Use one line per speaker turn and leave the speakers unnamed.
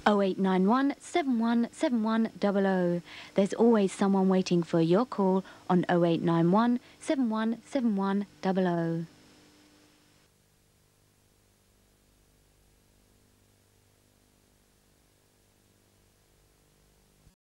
0891 717100. There's always someone waiting for your call on 0891 717100.